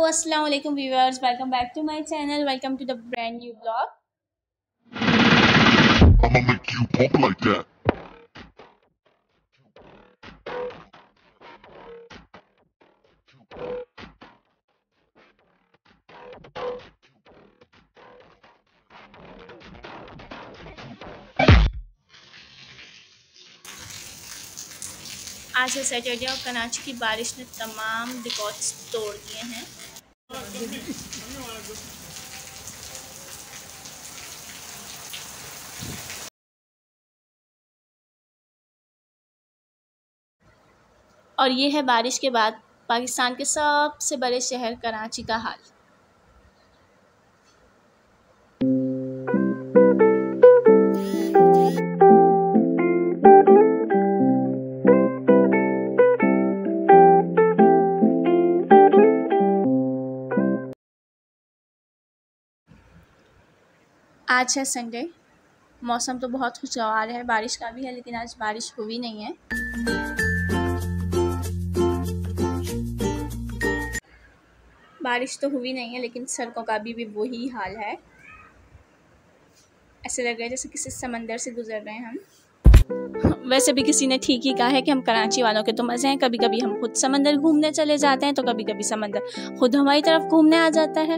अस्सलाम वालेकुम viewers, welcome back to my channel. Welcome to the brand new blog. I'ma make you pop like that. आज है Saturday और कराची की बारिश ने तमाम रिकॉर्ड्स तोड़ दिए हैं। और ये है बारिश के बाद पाकिस्तान के सबसे बड़े शहर कराची का हाल। आज है संडे, मौसम तो बहुत खुशगवार है, बारिश का भी है, लेकिन आज बारिश हुई नहीं है। बारिश तो हुई नहीं है, लेकिन सड़कों का भी वही हाल है। ऐसे लग रहा है जैसे किसी समंदर से गुजर रहे हैं हम। वैसे भी किसी ने ठीक ही कहा है कि हम कराची वालों के तो मज़े हैं। कभी कभी हम खुद समंदर घूमने चले जाते हैं, तो कभी कभी समंदर खुद हमारी तरफ घूमने आ जाता है।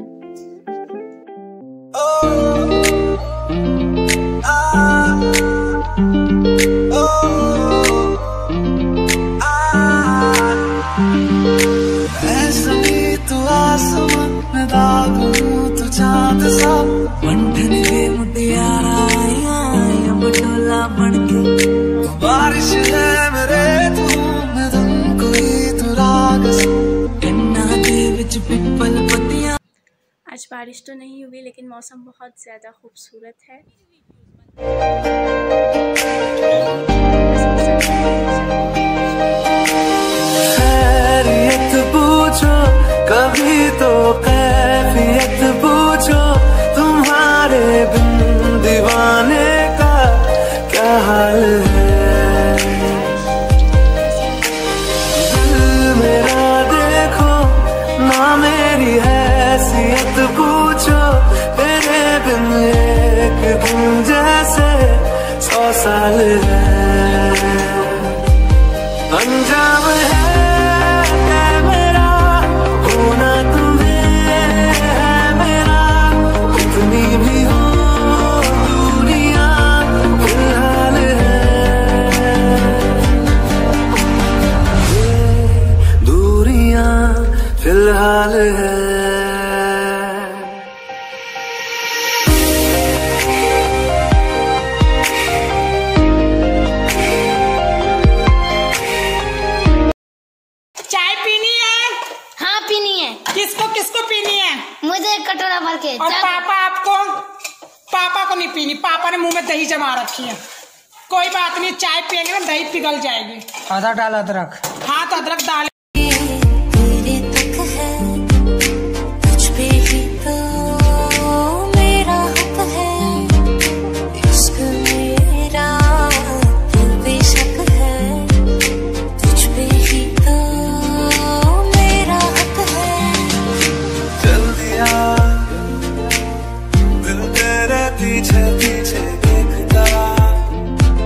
बारिश है मेरे आज बारिश तो नहीं हुई, लेकिन मौसम बहुत ज़्यादा खूबसूरत है। खैरियत पूछो कभी तो कैफियत पूछो, तुम्हारे बिन दीवाने का क्या हाल है। दिल मेरा देखो ना मेरी हैसियत पूछो, तेरे बिन एक दिन जैसे 100 साल है। अंजाम है मेरा होना तुम्हें है मेरा, कितनी भी हो दूरियां फिलहाल है। ये दूरियां फिलहाल है। किसको किसको पीनी है? मुझे एक कटोरा भर के। और पापा को नहीं पीनी, पापा ने मुंह में दही जमा रखी है। कोई बात नहीं, चाय पियेंगे ना दही पिघल जाएगी। आधा डाल अदरक। हाँ तो अदरक डाल।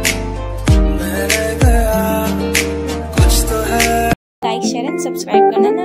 लाइक शेयर एंड सब्सक्राइब करना